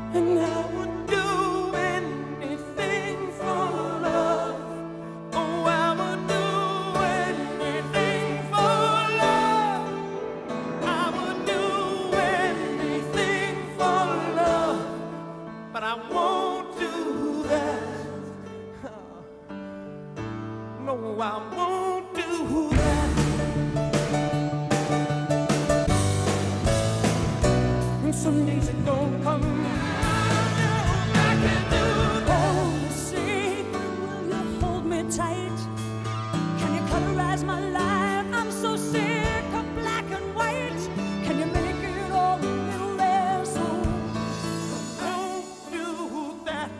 And I would do anything for love. Oh, I would do anything for love. I would do anything for love. But I won't do that. No, I won't do that. And some days it don't come. I can do that. Oh, secret, will you hold me tight? Can you colorize my life? I'm so sick of black and white. Can you make it all a little less so? Won't do that.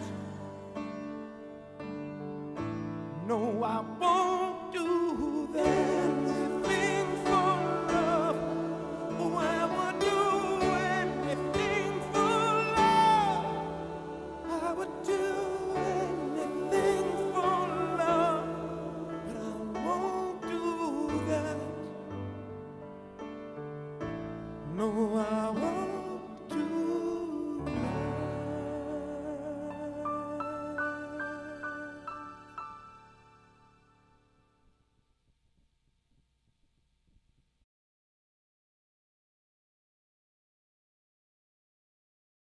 No, I won't do that. Anything for love. Oh, I would do anything for love. I would do anything for love. But I won't do that. No, I